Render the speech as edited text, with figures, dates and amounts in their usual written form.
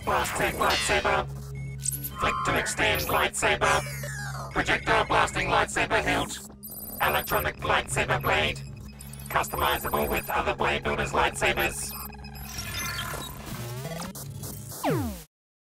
Blasting lightsaber. Flick to extend lightsaber. Projectile blasting lightsaber hilt. Electronic lightsaber blade. Customizable with other blade builders lightsabers.